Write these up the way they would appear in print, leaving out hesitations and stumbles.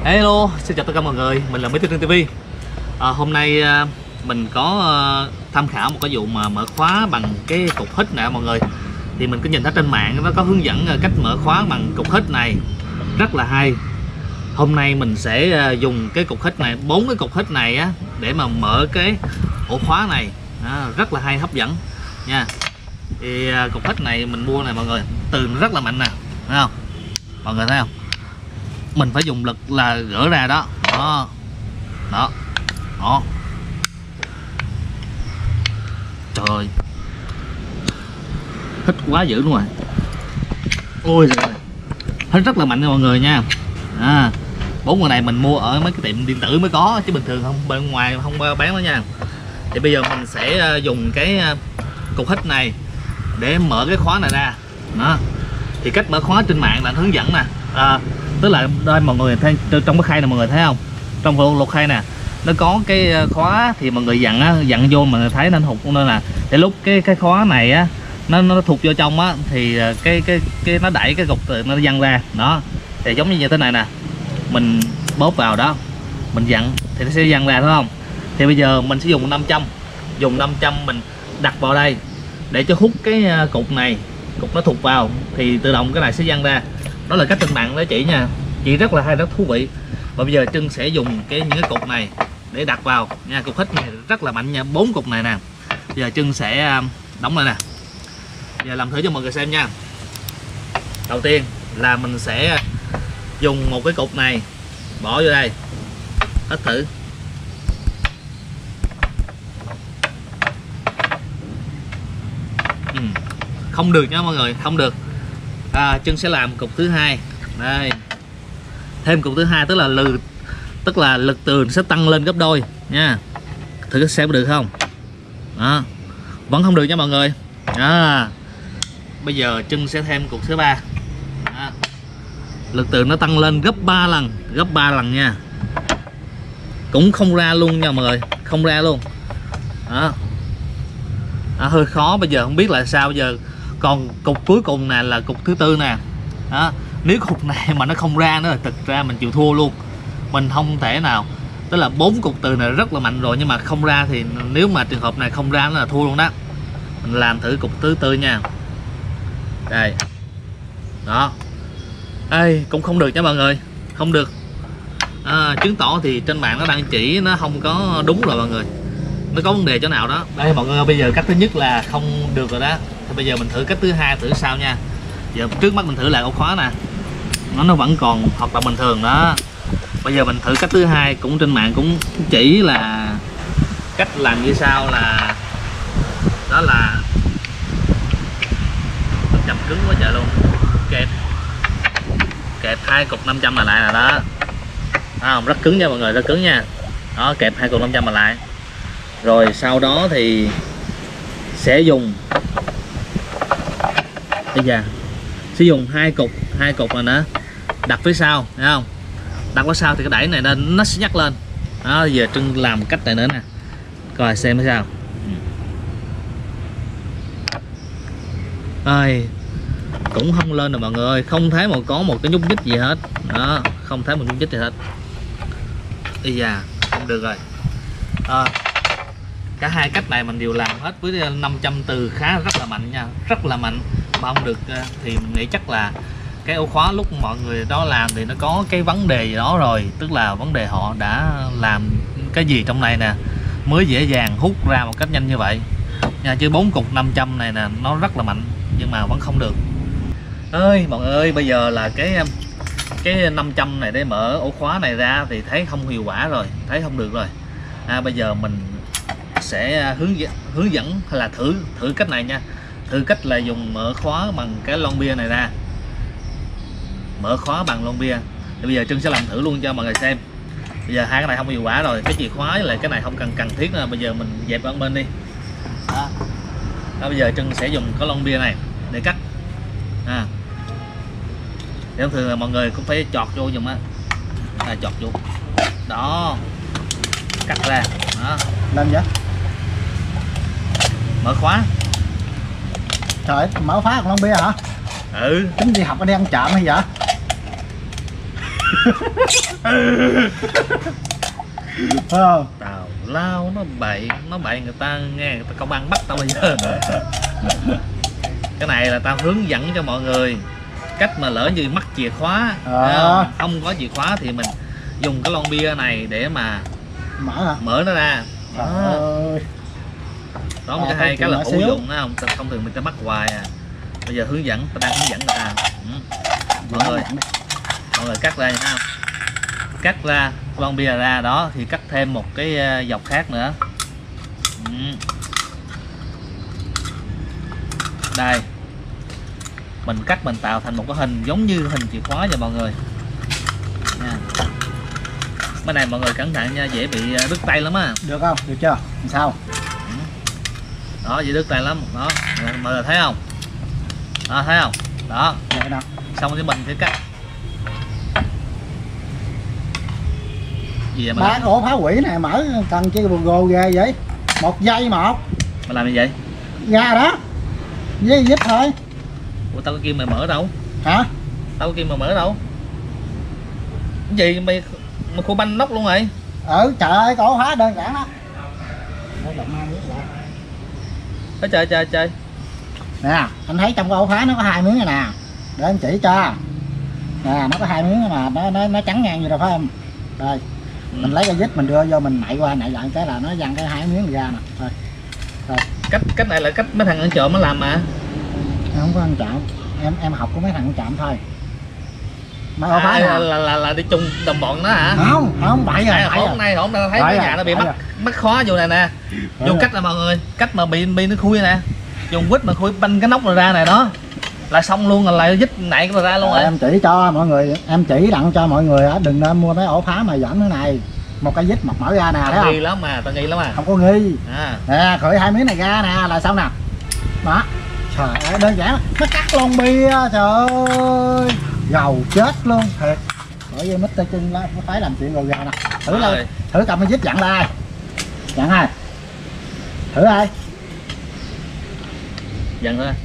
Hello, xin chào tất cả mọi người, mình là Mỹ Tư Trân TV. Hôm nay mình có tham khảo một cái vụ mà mở khóa bằng cái cục hít nè mọi người. Thì mình có nhìn thấy trên mạng nó có hướng dẫn cách mở khóa bằng cục hít này, rất là hay. Hôm nay mình sẽ dùng cái cục hít này, 4 cái cục hít này á, để mà mở cái ổ khóa này, rất là hay, hấp dẫn nha. Thì cục hít này mình mua này mọi người, từ rất là mạnh nè, thấy không? Mọi người thấy không? Mình phải dùng lực là gỡ ra đó. Đó. Trời ơi, hít quá dữ luôn rồi. Ôi giời, hít rất là mạnh nha mọi người nha. 4 con này mình mua ở mấy cái tiệm điện tử mới có, chứ bình thường không, bên ngoài không bán đó nha. Thì bây giờ mình sẽ dùng cái cục hít này để mở cái khóa này ra đó. Thì cách mở khóa trên mạng là hướng dẫn nè, tức là đây mọi người thấy trong cái khay này, mọi người thấy không, trong lột khay nè nó có cái khóa, thì mọi người dặn vô mà thấy nên hụt, nên là để lúc cái khóa này á nó thụt vô trong á, thì cái nó đẩy cái cục nó văng ra đó. Thì giống như thế này nè, mình bóp vào đó, mình dặn thì nó sẽ văng ra, đúng không? Thì bây giờ mình sẽ dùng 500, mình đặt vào đây để cho hút cái cục này, cục nó thụt vào thì tự động cái này sẽ văng ra. Đó là cách trên mạng đó chị nha, chị rất là hay, rất thú vị. Và bây giờ Trân sẽ dùng những cái cục này để đặt vào nha. Cục hít này rất là mạnh nha, 4 cục này nè. Bây giờ Trân sẽ đóng lại nè. Bây giờ làm thử cho mọi người xem nha. Đầu tiên là mình sẽ dùng một cái cục này bỏ vô đây, hít thử. Không được nha mọi người, không được. Trân sẽ làm cục thứ hai đây, thêm cục thứ hai, tức là lực từ sẽ tăng lên gấp đôi nha. Thử xem được không? Đó, vẫn không được nha mọi người. Bây giờ Trân sẽ thêm cục thứ ba, lực từ nó tăng lên gấp 3 lần nha, cũng không ra luôn nha mọi người, không ra luôn đó. Hơi khó, bây giờ không biết là sao. Bây giờ còn cục cuối cùng nè là cục thứ tư nè đó. Nếu cục này mà nó không ra nữa, thực ra mình chịu thua luôn, mình không thể nào. Tức là 4 cục từ này rất là mạnh rồi, nhưng mà không ra thì nếu mà trường hợp này không ra nó là thua luôn đó. Mình làm thử cục thứ tư nha. Đây đó. Ê, cũng không được nha mọi người, không được. Chứng tỏ thì trên mạng nó đang chỉ nó không có đúng rồi mọi người, nó có vấn đề chỗ nào đó. Đây mọi người, bây giờ cách thứ nhất là không được rồi đó. Thì bây giờ mình thử cách thứ hai thử sao nha. Giờ trước mắt mình thử lại ổ khóa nè, nó vẫn còn hoạt động bình thường đó. Bây giờ mình thử cách thứ hai, cũng trên mạng cũng chỉ là cách làm như sau, là đó là nó chầm cứng quá trời luôn. Kẹp 2 cục 500 là lại là đó. Không, rất cứng nha mọi người, rất cứng nha. Đó, kẹp 2 cục 500 mà lại. Rồi sau đó thì sẽ dùng, bây giờ sẽ dùng hai cục này nữa, đặt phía sau, thấy không? Đặt phía sau thì cái đẩy này nên nó sẽ nhắc lên. Đó, giờ Trân làm cách này nữa nè, coi xem thế sao. Ơi, cũng không lên rồi mọi người ơi, không thấy có một cái nhúc nhích gì hết. Đó, không thấy một nhúc nhích gì hết. Bây giờ không được rồi. Cả hai cách này mình đều làm hết với 500 từ rất là mạnh nha, rất là mạnh. Mà không được thì mình nghĩ chắc là cái ổ khóa lúc mọi người đó làm thì nó có cái vấn đề gì đó rồi, tức là vấn đề họ đã làm cái gì trong này nè mới dễ dàng hút ra một cách nhanh như vậy nha. Chứ 4 cục 500 này nè nó rất là mạnh nhưng mà vẫn không được. Ơi mọi người ơi, bây giờ là cái 500 này để mở ổ khóa này ra thì thấy không hiệu quả rồi, thấy không được rồi. Bây giờ mình sẽ hướng dẫn hay là thử cách này nha. Thử cách là dùng mở khóa bằng cái lon bia này ra, mở khóa bằng lon bia. Thì bây giờ Trân sẽ làm thử luôn cho mọi người xem. Bây giờ hai cái này không hiệu quả rồi, cái chìa khóa với lại cái này không cần thiết nữa. Bây giờ mình dẹp ở bên đi đó. Bây giờ Trân sẽ dùng cái lon bia này để cắt. Thì thông thường là mọi người cũng phải chọt vô dùm á, chọt vô đó, cắt ra đó, lên vậy mở khóa. Trời, mở khóa con lon bia hả? Ừ. Tính đi học ở đây ăn trộm hay vậy? Tào lao nó bậy người ta nghe, người ta công an bắt tao bây giờ. Cái này là tao hướng dẫn cho mọi người cách mà lỡ như mắc chìa khóa, không có chìa khóa thì mình dùng cái lon bia này để mà mở nó ra. Đó một cái hay cái là hữu dụng đó không? Thông thường mình ta mắc hoài à. Bây giờ hướng dẫn, ta đang hướng dẫn người ta. Mọi người cắt ra nha, không? Cắt ra lon bia ra đó thì cắt thêm một cái dọc khác nữa. Đây, mình cắt mình tạo thành một cái hình giống như hình chìa khóa cho mọi người nha. Cái này mọi người cẩn thận nha, dễ bị đứt tay lắm á. Được không? Được chưa? Làm sao? Đó, dễ đứt tay lắm. Đó, mọi người thấy không? Đó, thấy không? Đó. Vậy nào. Xong thì mình sẽ cắt. Gì vậy mà ổ phá quỷ này mở cần chi gồ ghê vậy? 1 giây một. Mà làm như vậy? Ra đó. Với giúp thôi. Ủa tao có kêu mày mở đâu? Hả? Tao có kêu mày mở đâu? Cái gì mày khu banh nóc luôn rồi? Trời ơi, ổ phá đơn giản đó. Trời. Nè, anh thấy trong cái ổ phá nó có 2 miếng này nè. Để anh chỉ cho. Nè, nó có 2 miếng mà nó trắng ngang như rồi phải không? Đây. Mình lấy cái dít mình đưa vô mình nạy qua nạy lại cái là nó văng cái 2 miếng ra nè. Rồi. Cách này là cách mấy thằng ăn trộm nó làm mà. Em không có ăn trộm. Em học của mấy thằng ăn trộm thôi. Mấy ổ phá là đi chung đồng bọn đó hả? Không bậy rồi. Hôm nay thấy cái nhà nó bị mắc khó vô này nè. Dùng cách là mọi người, cách mà bị nó khui nè. Dùng quýt mà khui banh cái nóc rồi ra này đó. Là xong luôn, là lại dít nạy rồi ra luôn rồi. Em chỉ cho mọi người, em chỉ đặng cho mọi người á, đừng nên mua mấy ổ phá mà giảm thế này. Một cái dít mở ra nè, thấy không? Nghi lắm mà, tao nghi lắm à. Không có nghi. Nè, khởi 2 miếng này ra nè là xong nè. Đó. Trời ơi, đơn giản nó cắt lon bia, trời ơi. Gầu chết luôn thiệt. Bởi vì Mr. Trinh phải làm chuyện rồi ra nè. Thử cầm cái dít dặn lại. Dặn ai? Thử ai? Dặn thôi.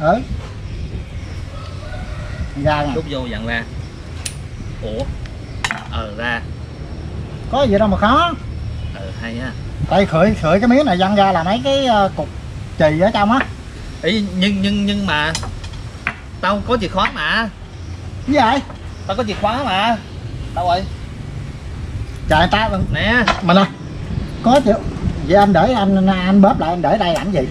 Ra nè. Đút vô dặn ra. Ủa. Ra. Có gì đâu mà khó. Hay ha. Đây khởi cái miếng này văng ra là mấy cái cục chì ở trong á. Ý, nhưng mà tao có chìa khóa mà. Cái gì vậy? Tao có chìa khóa mà. Đâu rồi? Trời ta nè. Mình ơi. Có chịu. Vậy anh để anh bóp lại, anh để đây làm gì?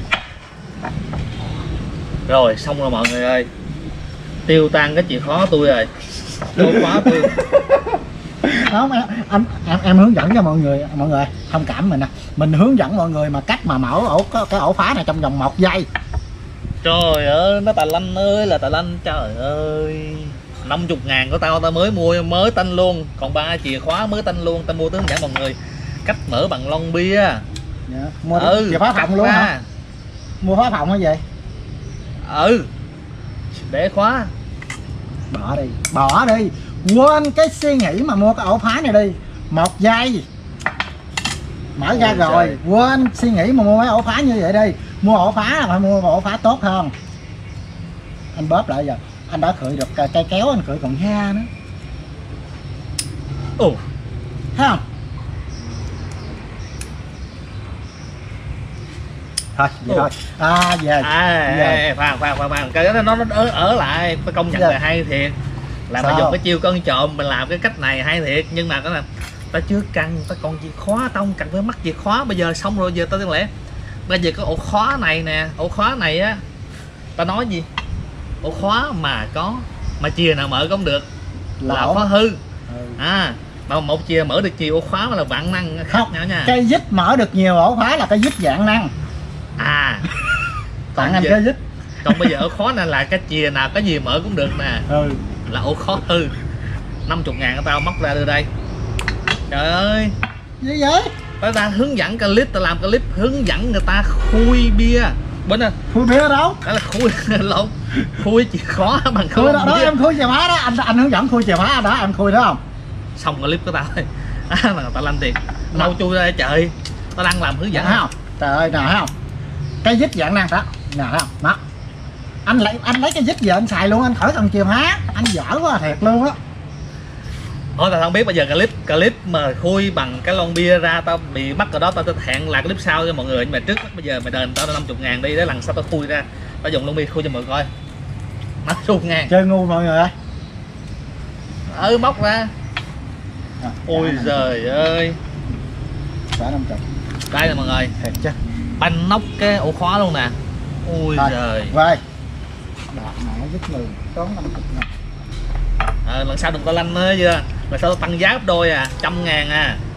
Rồi xong rồi mọi người ơi. Tiêu tan cái chìa khóa tôi rồi. Ổ khóa tôi. Không, em hướng dẫn cho mọi người thông cảm mình nè. Mình hướng dẫn mọi người mà cách mà mở cái ổ phá này trong vòng 1 giây. Trời ơi, nó Tài Lanh ơi là Tài Lanh, trời ơi. 50.000 của tao mới mua mới tanh luôn, còn 3 chìa khóa mới tanh luôn. Tao mua tới hướng dẫn mọi người cách mở bằng lon bia. Mua chìa khóa phòng luôn hả? Mua khóa phòng hay gì? Để khóa. Bỏ đi. Quên cái suy nghĩ mà mua cái ổ phá này đi. 1 giây mở ra rồi. Trời. Quên suy nghĩ mà mua mấy ổ phá như vậy đi. Mua ổ phá là phải mua ổ phá tốt hơn. Anh bóp lại giờ. Anh đã khởi được cây kéo, anh khởi còn ha nữa. Thấy không? Thôi vậy thôi. Về. Khoan cái đó nó ở lại. Tôi công nhận là hay thiệt. Là mà dùng cái chiêu con trộm mình làm cái cách này hay thiệt. Nhưng mà cái là tao chưa cần, tao còn chìa khóa, tao không cần phải mắc chìa khóa. Bây giờ xong rồi, giờ tao lẽ bây giờ cái ổ khóa này nè, ổ khóa này á, tao nói gì? Ổ khóa mà có mà chìa nào mở cũng được là khóa hư. Mà một chìa mở được nhiều ổ khóa mà là vạn năng khác nhau nha. Cây dít mở được nhiều ổ khóa là cây dít vạn năng. Còn anh cây dít. Còn bây giờ ổ khóa này là cái chìa nào cái gì mở cũng được nè. Là ổ khóa hư. 50.000 của tao móc ra đưa đây. Trời ơi. Gì vậy? Tao đang hướng dẫn clip, tao làm clip hướng dẫn người ta khui bia. Bên ơi. Khui bia ở đâu? Đó là khui chìa khóa bằng khui đó, em khui chìa khóa đó, anh hướng dẫn khui chìa khóa đó, em khui đó không? Xong clip của tao thôi. Mà tao làm tiền. Đâu chui ra trời. Tao đang làm hướng dẫn. Không? Trời ơi, nè thấy không? Cái dít dạng năng đó. Nè thấy không? Đó. Anh lấy cái dít giờ anh xài luôn, anh khỏi cần chìa khóa. Anh giỏi quá thiệt luôn á. Thôi tao không biết, bây giờ clip mà khui bằng cái lon bia ra tao bị mắc ở đó, tao hẹn là clip sau cho mọi người. Nhưng mà trước bây giờ mày đền tao 50.000 đi, để lần sau tao khui ra tao dùng lon bia khui cho mọi người coi. 50.000 chơi ngu mọi người ơi. móc ra. Ôi giời ơi, Xả 50. đây nè mọi người, Thiệt chứ. banh nóc cái ổ khóa luôn nè. Ôi giời. Vay đạt mẹ giúp người tốn 50.000. Lần sau đừng có lanh nữa chưa, lần sau tao tăng giá gấp đôi à, 100.000 à.